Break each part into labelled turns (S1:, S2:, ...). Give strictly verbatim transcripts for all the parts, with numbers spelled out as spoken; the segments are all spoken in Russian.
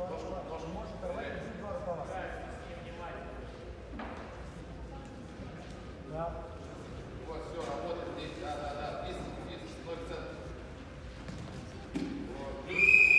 S1: Вот, все, работает здесь, да, да, да, близко, близко, ноль центов. Вот.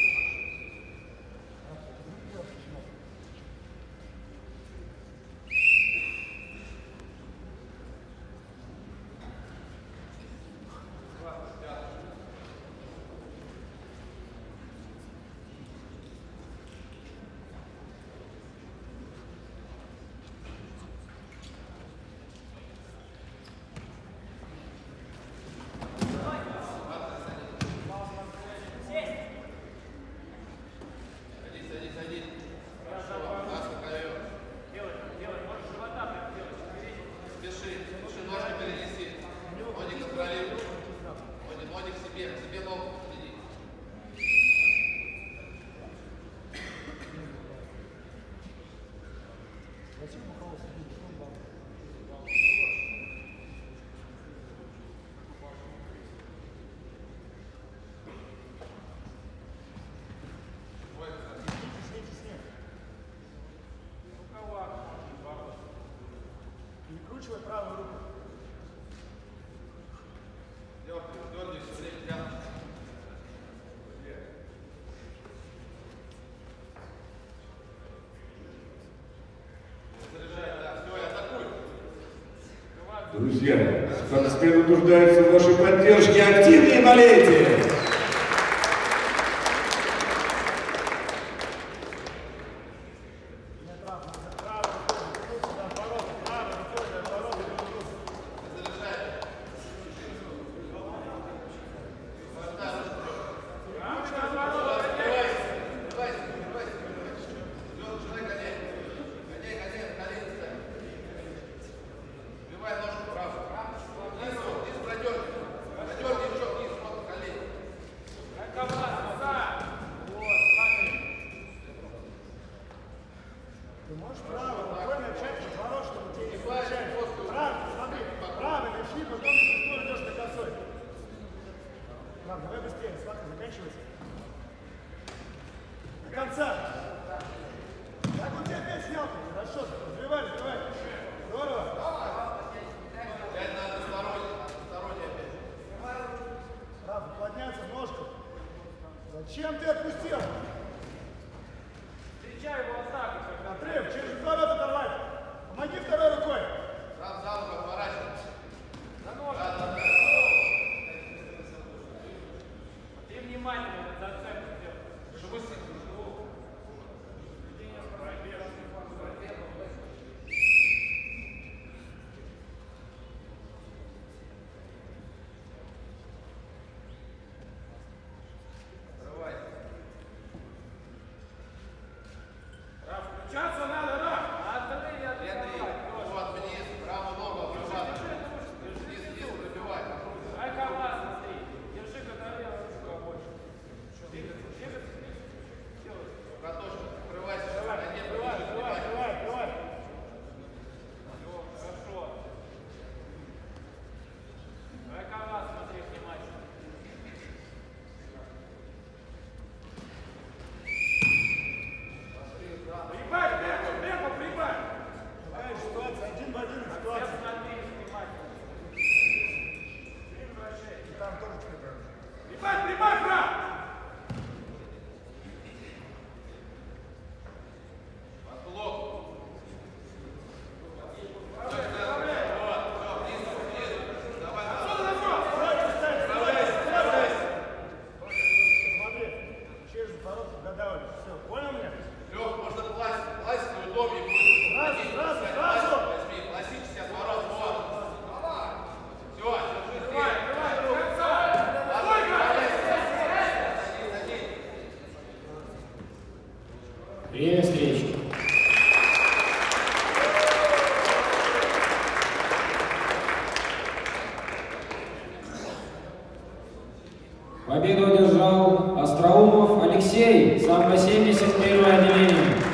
S2: Выкручивай правую руку.
S1: Дергай все время прямо. Заряжай, да, все, и атакуй.
S3: Друзья, спортсмены нуждаются в вашей поддержке. Активнее болейте!
S2: Ты можешь право, рукой начать разворот, чтобы тебе не получать. Право, смотри, право левши, потом ты идешь на косой. Право, давай быстрее, смотри, заканчивайся. До конца. Так у тебя опять снял, хорошо, развивай, развивай. Здорово.
S1: Опять надо односторонне, односторонне опять.
S2: Право, подняться ножку. Зачем ты отпустил?
S4: Встречай его атаку.
S2: Отрыв, через ворота давай. Помоги второй рукой.
S1: Сразу за руку оборачивайся.
S4: За ножку.
S1: Да, да, да.
S4: Ты внимательно зацепку сделай.
S1: Чтобы сильно.
S4: Включаться надо, да? Отдали,
S1: Смотри, вот вниз, правую ногу обрывать. Вниз, вниз, пробивай.
S4: Ай, кова, смотри. Держи, когда левую руку больше. Двигаться, двигаться. Делай.
S1: Картошка, открывайся.
S2: Давай,
S1: Ноге
S2: давай,
S1: пониже,
S2: давай,
S1: поднимай.
S2: давай, давай.
S4: Все, хорошо. Ай, кова, смотри, внимательно. Прибавь, темпо, темпо, прибавь.
S2: Какая ситуация? Один в один
S4: Все
S2: ситуация.
S4: смотри, внимательно.
S2: И там тоже прибавь.
S4: Прибавь, прибавь, брат!
S1: Отблок.
S2: Смотри, через ворот додавали. Все, понял меня?
S1: Лех, можно класть. Класть удобнее будет.
S2: Сразу, сразу, сразу.
S1: Возьми, классический отворот. Вот. Все, держи.
S4: Давай, давай, до конца!
S5: Время встречи. Победу одержал Остроумов Алексей, самбо семьдесят первое отделение.